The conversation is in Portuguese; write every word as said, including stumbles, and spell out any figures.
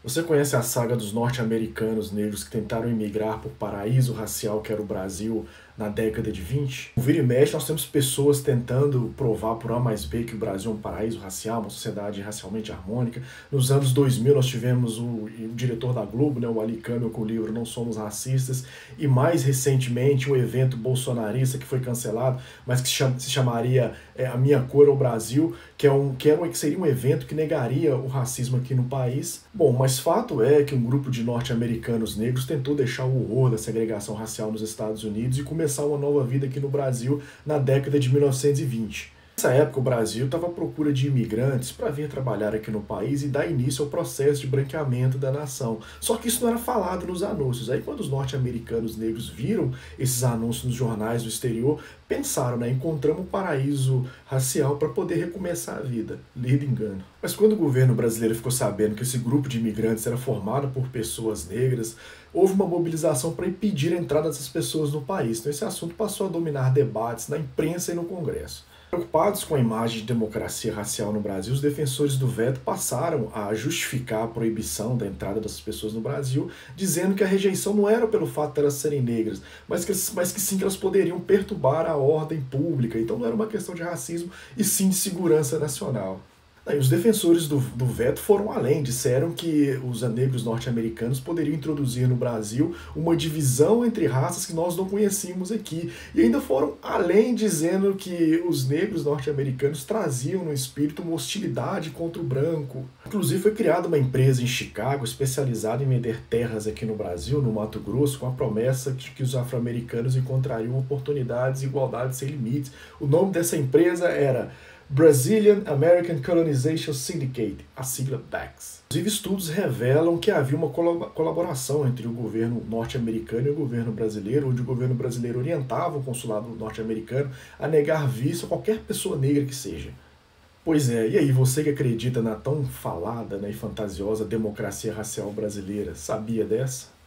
Você conhece a saga dos norte-americanos negros que tentaram emigrar para o paraíso racial que era o Brasil na década de vinte? No vira e mexe, nós temos pessoas tentando provar por A mais B que o Brasil é um paraíso racial, uma sociedade racialmente harmônica. Nos anos dois mil, nós tivemos o, o diretor da Globo, né, o Ali Camel, com o livro Não Somos Racistas, e mais recentemente o evento bolsonarista que foi cancelado, mas que se chamaria é, A Minha Cor é o Brasil, que, é um, que, era um, que seria um evento que negaria o racismo aqui no país. Bom, mas fato é que um grupo de norte-americanos negros tentou deixar o horror da segregação racial nos Estados Unidos e começar uma nova vida aqui no Brasil na década de mil novecentos e vinte. Nessa época, o Brasil estava à procura de imigrantes para vir trabalhar aqui no país e dar início ao processo de branqueamento da nação. Só que isso não era falado nos anúncios. Aí, quando os norte-americanos negros viram esses anúncios nos jornais do exterior, pensaram, né, encontramos um paraíso racial para poder recomeçar a vida. Lido engano. Mas quando o governo brasileiro ficou sabendo que esse grupo de imigrantes era formado por pessoas negras, houve uma mobilização para impedir a entrada dessas pessoas no país. Então esse assunto passou a dominar debates na imprensa e no Congresso. Preocupados com a imagem de democracia racial no Brasil, os defensores do veto passaram a justificar a proibição da entrada dessas pessoas no Brasil, dizendo que a rejeição não era pelo fato de elas serem negras, mas que, mas que sim que elas poderiam perturbar a ordem pública. Então não era uma questão de racismo, e sim de segurança nacional. E os defensores do, do veto foram além, disseram que os negros norte-americanos poderiam introduzir no Brasil uma divisão entre raças que nós não conhecíamos aqui. E ainda foram além, dizendo que os negros norte-americanos traziam no espírito uma hostilidade contra o branco. Inclusive foi criada uma empresa em Chicago especializada em vender terras aqui no Brasil, no Mato Grosso, com a promessa de que os afro-americanos encontrariam oportunidades e igualdade sem limites. O nome dessa empresa era Brazilian American Colonization Syndicate, a sigla B A C S. Inclusive, estudos revelam que havia uma colaboração entre o governo norte-americano e o governo brasileiro, onde o governo brasileiro orientava o consulado norte-americano a negar visto a qualquer pessoa negra que seja. Pois é, e aí, você que acredita na tão falada, né, e fantasiosa democracia racial brasileira, sabia dessa?